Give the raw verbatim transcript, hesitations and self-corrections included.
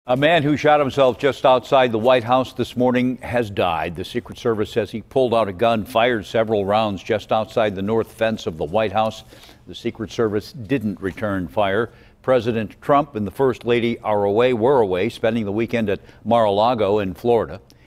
A man who shot himself just outside the White House this morning has died. The Secret Service says he pulled out a gun, fired several rounds just outside the north fence of the White House. The Secret Service didn't return fire. President Trump and the First Lady are away, were away, spending the weekend at Mar-a-Lago in Florida.